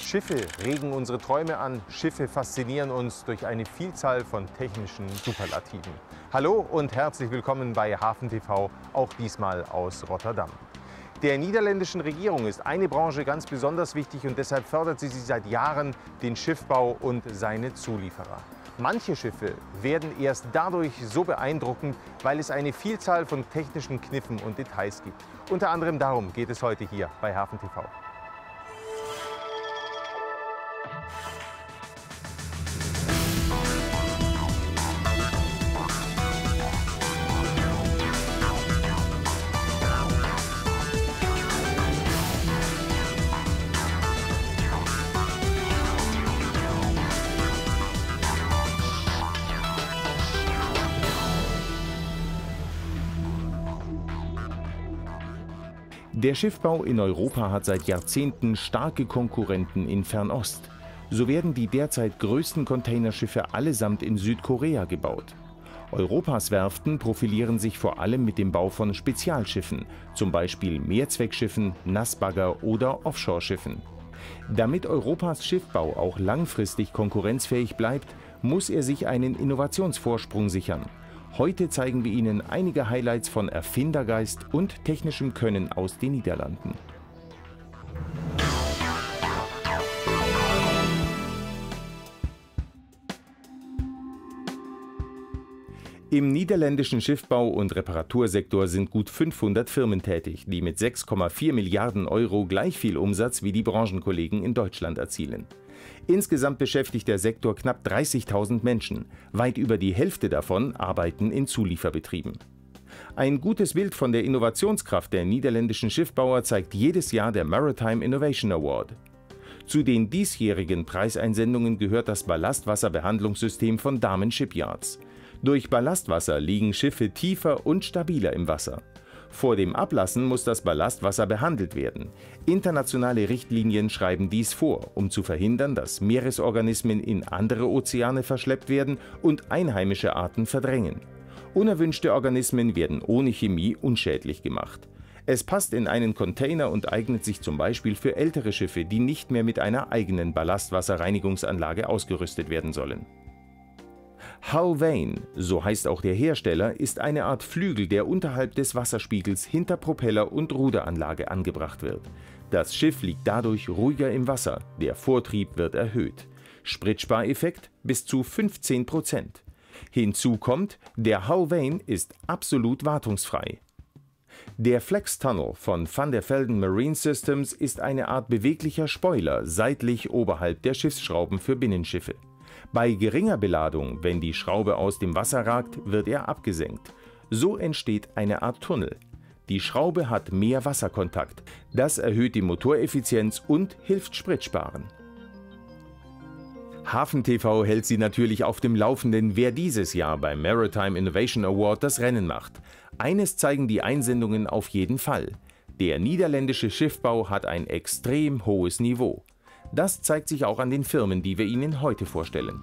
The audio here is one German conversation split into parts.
Schiffe regen unsere Träume an, Schiffe faszinieren uns durch eine Vielzahl von technischen Superlativen. Hallo und herzlich willkommen bei Hafen TV, auch diesmal aus Rotterdam. Der niederländischen Regierung ist eine Branche ganz besonders wichtig und deshalb fördert sie seit Jahren den Schiffbau und seine Zulieferer. Manche Schiffe werden erst dadurch so beeindruckend, weil es eine Vielzahl von technischen Kniffen und Details gibt. Unter anderem darum geht es heute hier bei Hafen TV. Der Schiffbau in Europa hat seit Jahrzehnten starke Konkurrenten in Fernost. So werden die derzeit größten Containerschiffe allesamt in Südkorea gebaut. Europas Werften profilieren sich vor allem mit dem Bau von Spezialschiffen, zum Beispiel Mehrzweckschiffen, Nassbagger oder Offshore-Schiffen. Damit Europas Schiffbau auch langfristig konkurrenzfähig bleibt, muss er sich einen Innovationsvorsprung sichern. Heute zeigen wir Ihnen einige Highlights von Erfindergeist und technischem Können aus den Niederlanden. Im niederländischen Schiffbau- und Reparatursektor sind gut 500 Firmen tätig, die mit 6,4 Milliarden Euro gleich viel Umsatz wie die Branchenkollegen in Deutschland erzielen. Insgesamt beschäftigt der Sektor knapp 30.000 Menschen. Weit über die Hälfte davon arbeiten in Zulieferbetrieben. Ein gutes Bild von der Innovationskraft der niederländischen Schiffbauer zeigt jedes Jahr der Maritime Innovation Award. Zu den diesjährigen Preiseinsendungen gehört das Ballastwasserbehandlungssystem von Damen Shipyards. Durch Ballastwasser liegen Schiffe tiefer und stabiler im Wasser. Vor dem Ablassen muss das Ballastwasser behandelt werden. Internationale Richtlinien schreiben dies vor, um zu verhindern, dass Meeresorganismen in andere Ozeane verschleppt werden und einheimische Arten verdrängen. Unerwünschte Organismen werden ohne Chemie unschädlich gemacht. Es passt in einen Container und eignet sich zum Beispiel für ältere Schiffe, die nicht mehr mit einer eigenen Ballastwasserreinigungsanlage ausgerüstet werden sollen. Hull Vane, so heißt auch der Hersteller, ist eine Art Flügel, der unterhalb des Wasserspiegels hinter Propeller und Ruderanlage angebracht wird. Das Schiff liegt dadurch ruhiger im Wasser, der Vortrieb wird erhöht. Spritspareffekt bis zu 15%. Hinzu kommt, der Hull Vane ist absolut wartungsfrei. Der Flex Tunnel von Van der Velden Marine Systems ist eine Art beweglicher Spoiler seitlich oberhalb der Schiffsschrauben für Binnenschiffe. Bei geringer Beladung, wenn die Schraube aus dem Wasser ragt, wird er abgesenkt. So entsteht eine Art Tunnel. Die Schraube hat mehr Wasserkontakt. Das erhöht die Motoreffizienz und hilft Spritsparen. Hafen TV hält Sie natürlich auf dem Laufenden, wer dieses Jahr beim Maritime Innovation Award das Rennen macht. Eines zeigen die Einsendungen auf jeden Fall: Der niederländische Schiffbau hat ein extrem hohes Niveau. Das zeigt sich auch an den Firmen, die wir Ihnen heute vorstellen.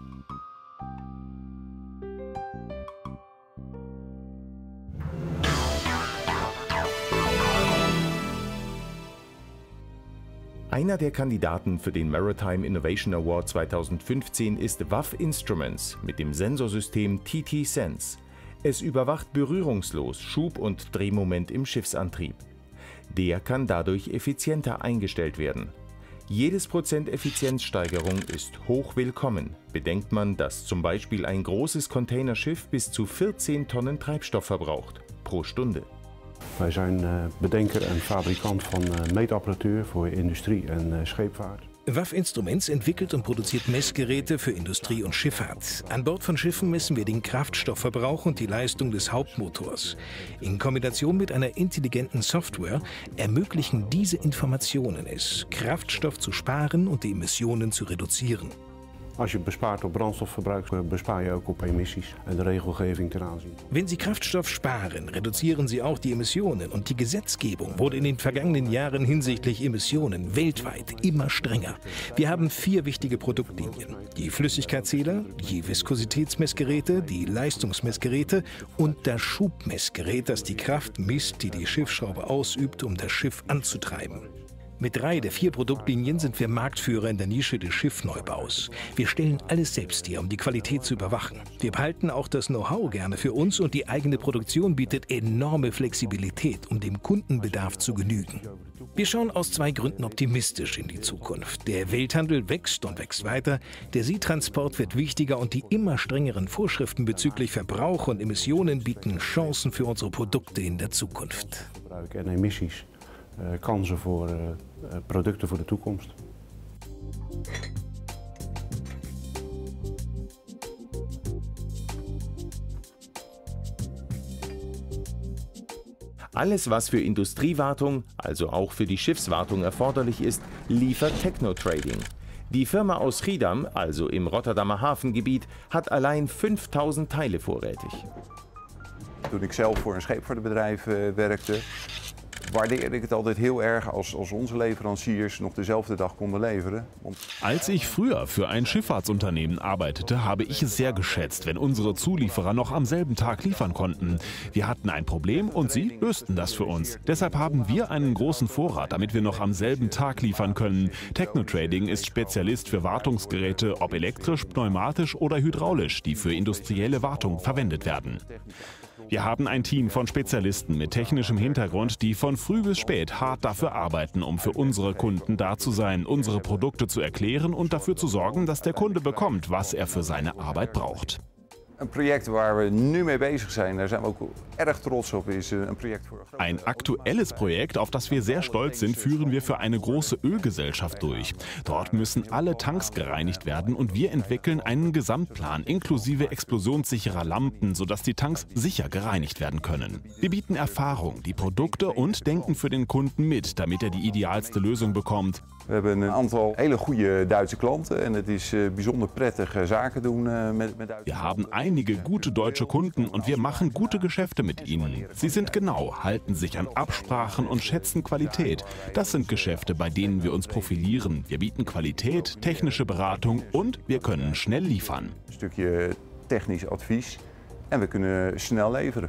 Einer der Kandidaten für den Maritime Innovation Award 2015 ist WAF Instruments mit dem Sensorsystem TT Sense. Es überwacht berührungslos Schub- und Drehmoment im Schiffsantrieb. Der kann dadurch effizienter eingestellt werden. Jedes Prozent Effizienzsteigerung ist hoch willkommen. Bedenkt man, dass zum Beispiel ein großes Containerschiff bis zu 14 Tonnen Treibstoff verbraucht pro Stunde. Wij zijn bedenker en fabrikant van meetapparatuur voor industrie en scheepvaart. WAF Instruments entwickelt und produziert Messgeräte für Industrie und Schifffahrt. An Bord von Schiffen messen wir den Kraftstoffverbrauch und die Leistung des Hauptmotors. In Kombination mit einer intelligenten Software ermöglichen diese Informationen es, Kraftstoff zu sparen und die Emissionen zu reduzieren. Als je bespaart op brandstofverbruik, bespaar je ook op emissies en de regelgeving ten aanzien. Wenn Sie Kraftstoff sparen, reduzieren Sie auch die Emissionen und die Gesetzgebung wurde in den vergangenen Jahren hinsichtlich Emissionen weltweit immer strenger. Wir haben 4 wichtige Produktlinien: die Flüssigkeitszähler, die Viskositätsmessgeräte, die Leistungsmessgeräte und das Schubmessgerät, das die Kraft misst, die die Schiffsschraube ausübt, um das Schiff anzutreiben. Mit 3 der 4 Produktlinien sind wir Marktführer in der Nische des Schiffneubaus. Wir stellen alles selbst her, um die Qualität zu überwachen. Wir behalten auch das Know-how gerne für uns und die eigene Produktion bietet enorme Flexibilität, um dem Kundenbedarf zu genügen. Wir schauen aus 2 Gründen optimistisch in die Zukunft. Der Welthandel wächst und wächst weiter, der Seetransport wird wichtiger und die immer strengeren Vorschriften bezüglich Verbrauch und Emissionen bieten Chancen für unsere Produkte in der Zukunft. En emissies, kansen voor producten voor de toekomst. Alles, was für Industriewartung, also auch für die Schiffswartung erforderlich ist, liefert Technotrading. Die Firma aus Schiedam, also im Rotterdammer Hafengebiet, hat allein 5000 Teile vorrätig. Toen ik zelf voor een scheepvaartbedrijf werkte, waardeerde ik het altijd heel erg als onze leveranciers nog dezelfde dag konden leveren. Als ich früher für ein Schifffahrtsunternehmen arbeitete, habe ich es sehr geschätzt, wenn unsere Zulieferer noch am selben Tag liefern konnten. Wir hatten ein Problem und sie lösten das für uns. Deshalb haben wir einen großen Vorrat, damit wir noch am selben Tag liefern können. Technotrading ist Spezialist für Wartungsgeräte, ob elektrisch, pneumatisch oder hydraulisch, die für industrielle Wartung verwendet werden. Wir haben ein Team von Spezialisten mit technischem Hintergrund, die von früh bis spät hart dafür arbeiten, um für unsere Kunden da zu sein, unsere Produkte zu erklären und dafür zu sorgen, dass der Kunde bekommt, was er für seine Arbeit braucht. Een project waar we nu mee bezig zijn, daar zijn we ook erg trots op, is een project voor... Ein aktuelles Projekt, auf das wir sehr stolz sind, führen wir für eine große Ölgesellschaft durch. Dort müssen alle Tanks gereinigt werden und wir entwickeln einen Gesamtplan inklusive explosionssicherer Lampen, sodass die Tanks sicher gereinigt werden können. Wir bieten Erfahrung, die Produkte und denken für den Kunden mit, damit er die idealste Lösung bekommt. We hebben een aantal hele goede Duitse klanten en het is bijzonder prettig zaken doen met Duitsers. Wir haben einige gute deutsche Kunden und wir machen gute Geschäfte mit ihnen. Sie sind genau, halten sich an Absprachen und schätzen Qualität. Das sind Geschäfte, bei denen wir uns profilieren. Wir bieten Qualität, technische Beratung und wir können schnell liefern. Een stukje technisch advies en we kunnen snel leveren.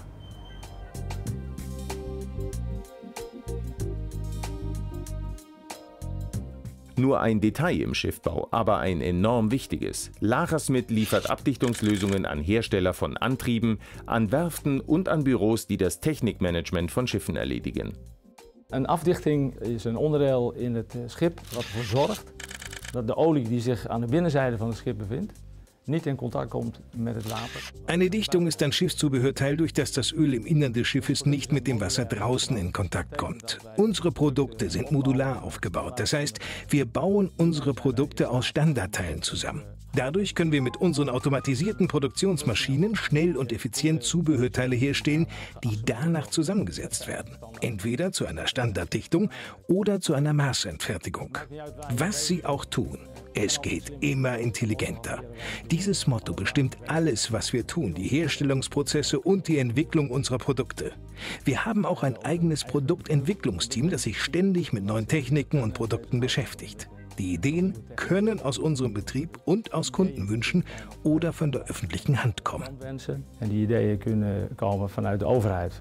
Nur ein Detail im Schiffbau, aber ein enorm wichtiges. Lachersmith liefert Abdichtungslösungen an Hersteller von Antrieben, an Werften und an Büros, die das Technikmanagement von Schiffen erledigen. Een afdichting is een onderdeel in het schip wat ervoor zorgt dat de olie die zich aan de binnenzijde van het schip bevindt, nicht in Kontakt kommt mit dem Wasser. Eine Dichtung ist ein Schiffszubehörteil, durch das Öl im Innern des Schiffes nicht mit dem Wasser draußen in Kontakt kommt. Unsere Produkte sind modular aufgebaut. Das heißt, wir bauen unsere Produkte aus Standardteilen zusammen. Dadurch können wir mit unseren automatisierten Produktionsmaschinen schnell und effizient Zubehörteile herstellen, die danach zusammengesetzt werden. Entweder zu einer Standarddichtung oder zu einer Maßendfertigung. Was sie auch tun, es geht immer intelligenter. Dieses Motto bestimmt alles, was wir tun, die Herstellungsprozesse und die Entwicklung unserer Produkte. Wir haben auch ein eigenes Produktentwicklungsteam, das sich ständig mit neuen Techniken und Produkten beschäftigt. Die Ideen können aus unserem Betrieb und aus Kundenwünschen oder von der öffentlichen Hand kommen. En die ideeën kunnen komen vanuit de overheid.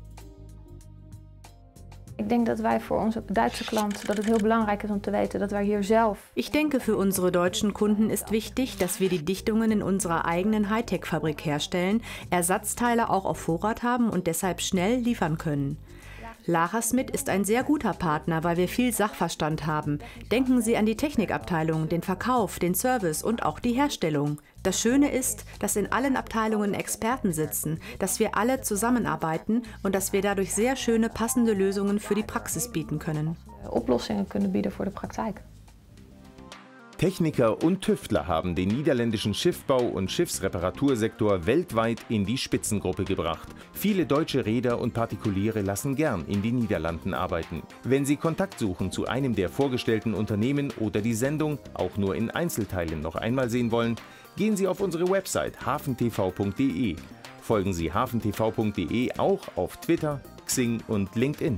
Ik denk dat wij voor onze Duitse klant, dat het heel belangrijk is om te weten dat wij hier zelf... Ich denke, für unsere deutschen Kunden ist wichtig, dass wir die Dichtungen in unserer eigenen Hightech-Fabrik herstellen, Ersatzteile auch auf Vorrat haben und deshalb schnell liefern können. Lachersmith ist ein sehr guter Partner, weil wir viel Sachverstand haben. Denken Sie an die Technikabteilung, den Verkauf, den Service und auch die Herstellung. Das Schöne ist, dass in allen Abteilungen Experten sitzen, dass wir alle zusammenarbeiten und dass wir dadurch sehr schöne, passende Lösungen für die Praxis bieten können. Oplossingen kunnen bieden voor de praktijk. Techniker und Tüftler haben den niederländischen Schiffbau- und Schiffsreparatursektor weltweit in die Spitzengruppe gebracht. Viele deutsche Reeder und Partikuliere lassen gern in den Niederlanden arbeiten. Wenn Sie Kontakt suchen zu einem der vorgestellten Unternehmen oder die Sendung auch nur in Einzelteilen noch einmal sehen wollen, gehen Sie auf unsere Website hafentv.de. Folgen Sie hafentv.de auch auf Twitter, Xing und LinkedIn.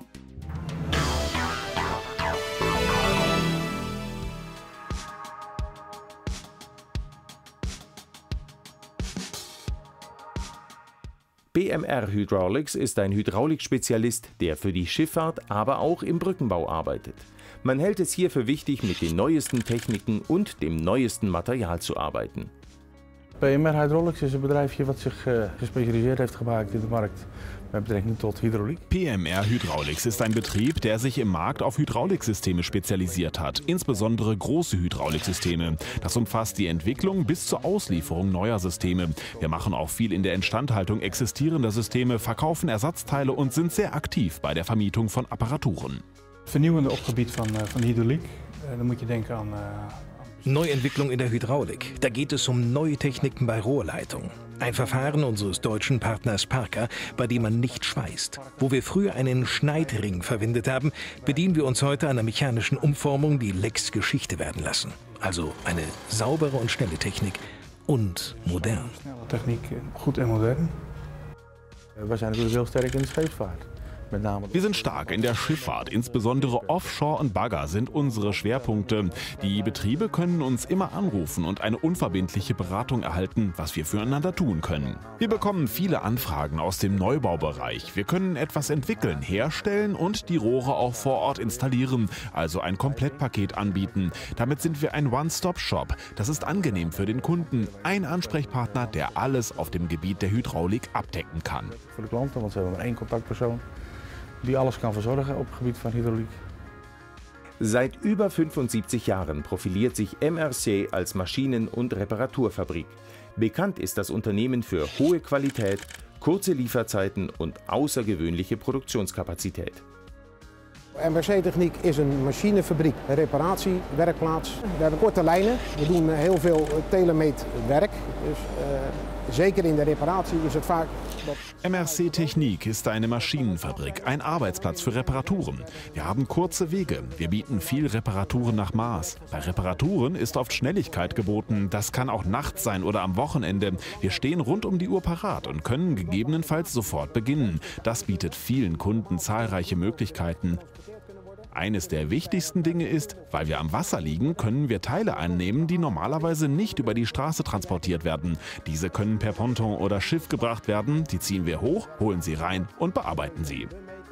BMR Hydraulics ist ein Hydraulikspezialist, der für die Schifffahrt, aber auch im Brückenbau arbeitet. Man hält es hier für wichtig, mit den neuesten Techniken und dem neuesten Material zu arbeiten. PMR Hydraulics is een bedrijfje wat zich gespecialiseerd heeft gemaakt in de markt met betrekking tot hydrauliek. PMR Hydraulics ist ein Betrieb, der sich im Markt auf Hydrauliksysteme spezialisiert hat, insbesondere große Hydrauliksysteme. Das umfasst die Entwicklung bis zur Auslieferung neuer Systeme. Wir machen auch viel in der Instandhaltung existierender Systeme, verkaufen Ersatzteile und sind sehr aktiv bei der Vermietung von Apparaturen. Vernieuwende op gebied van hydrauliek, dan moet je denken aan Neuentwicklung in der Hydraulik. Da geht es um neue Techniken bei Rohrleitung. Ein Verfahren unseres deutschen Partners Parker, bei dem man nicht schweißt. Wo wir früher einen Schneidring verwendet haben, bedienen wir uns heute einer mechanischen Umformung, die Lecks Geschichte werden lassen. Also eine saubere und schnelle Technik und modern. Techniek goed en modern. We zijn natuurlijk heel sterk in de scheepvaart. Wir sind stark in der Schifffahrt, insbesondere Offshore und Bagger sind unsere Schwerpunkte. Die Betriebe können uns immer anrufen und eine unverbindliche Beratung erhalten, was wir füreinander tun können. Wir bekommen viele Anfragen aus dem Neubaubereich. Wir können etwas entwickeln, herstellen und die Rohre auch vor Ort installieren, also ein Komplettpaket anbieten. Damit sind wir ein One-Stop-Shop. Das ist angenehm für den Kunden. Ein Ansprechpartner, der alles auf dem Gebiet der Hydraulik abdecken kann. Voor de klanten, want ze hebben maar één contactpersoon die alles kann verzorgen op het gebied van hydrauliek. Seit über 75 Jahren profiliert sich MRC als Maschinen- und Reparaturfabrik. Bekannt ist das Unternehmen für hohe Qualität, kurze Lieferzeiten und außergewöhnliche Produktionskapazität. MRC Techniek is een machinefabriek, een reparatiewerkplaats. We hebben korte lijnen, we doen heel veel telemeet werk. Dus zeker in de reparatie is het vaak. MRC Techniek ist eine Maschinenfabrik, ein Arbeitsplatz für Reparaturen. Wir haben kurze Wege, wir bieten viel Reparaturen nach Maß. Bei Reparaturen ist oft Schnelligkeit geboten, das kann auch nachts sein oder am Wochenende. Wir stehen rund um die Uhr parat und können gegebenenfalls sofort beginnen. Das bietet vielen Kunden zahlreiche Möglichkeiten. Eines der wichtigsten Dinge ist, weil wir am Wasser liegen, können wir Teile annehmen, die normalerweise nicht über die Straße transportiert werden. Diese können per Ponton oder Schiff gebracht werden, die ziehen wir hoch, holen sie rein und bearbeiten sie.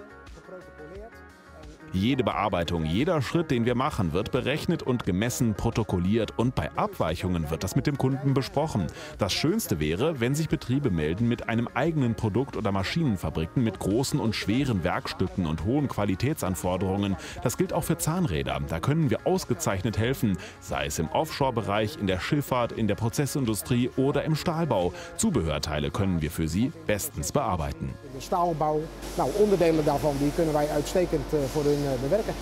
Jede Bearbeitung, jeder Schritt, den wir machen, wird berechnet und gemessen, protokolliert und bei Abweichungen wird das mit dem Kunden besprochen. Das Schönste wäre, wenn sich Betriebe melden mit einem eigenen Produkt oder Maschinenfabriken mit großen und schweren Werkstücken und hohen Qualitätsanforderungen. Das gilt auch für Zahnräder. Da können wir ausgezeichnet helfen, sei es im Offshore-Bereich, in der Schifffahrt, in der Prozessindustrie oder im Stahlbau. Zubehörteile können wir für Sie bestens bearbeiten. De staalbouw, onderdelen daarvan die kunnen wij uitstekend voor hun bewerken.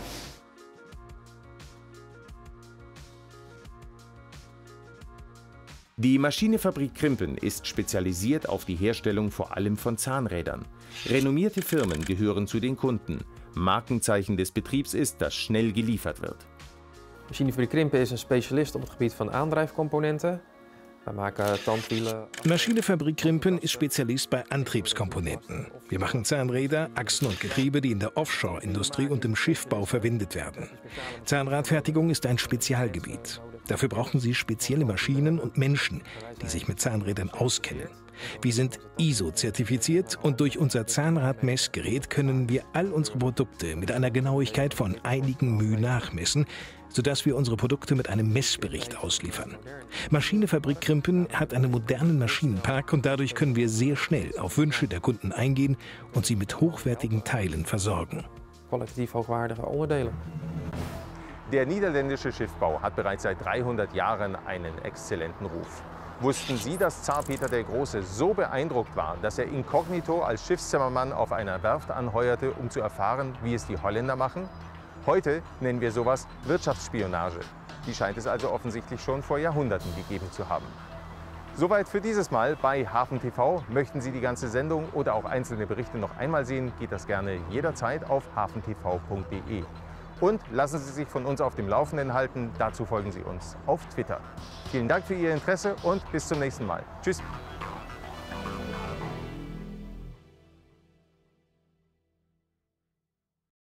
Die Maschinenfabrik Krimpen ist spezialisiert auf die Herstellung vor allem von Zahnrädern. Renommierte Firmen gehören zu den Kunden. Markenzeichen des Betriebs ist, dass schnell geliefert wird. Maschinenfabrik Krimpen is een specialist op het gebied van aandrijfcomponenten. Maschinenfabrik Krimpen ist Spezialist bei Antriebskomponenten. Wir machen Zahnräder, Achsen und Getriebe, die in der Offshore-Industrie und im Schiffbau verwendet werden. Zahnradfertigung ist ein Spezialgebiet. Dafür brauchen Sie spezielle Maschinen und Menschen, die sich mit Zahnrädern auskennen. Wir sind ISO-zertifiziert und durch unser Zahnradmessgerät können wir all unsere Produkte mit einer Genauigkeit von einigen μ nachmessen, sodass wir unsere Produkte mit einem Messbericht ausliefern. Maschinenfabrik Krimpen hat einen modernen Maschinenpark und dadurch können wir sehr schnell auf Wünsche der Kunden eingehen und sie mit hochwertigen Teilen versorgen. Qualitativ hochwaardige onderdelen. Der niederländische Schiffbau hat bereits seit 300 Jahren einen exzellenten Ruf. Wussten Sie, dass Zar Peter der Große so beeindruckt war, dass er inkognito als Schiffszimmermann auf einer Werft anheuerte, um zu erfahren, wie es die Holländer machen? Heute nennen wir sowas Wirtschaftsspionage. Die scheint es also offensichtlich schon vor Jahrhunderten gegeben zu haben. Soweit für dieses Mal bei Hafen TV. Möchten Sie die ganze Sendung oder auch einzelne Berichte noch einmal sehen, geht das gerne jederzeit auf hafentv.de. Und lassen Sie sich von uns auf dem Laufenden halten. Dazu folgen Sie uns auf Twitter. Vielen Dank für Ihr Interesse und bis zum nächsten Mal. Tschüss.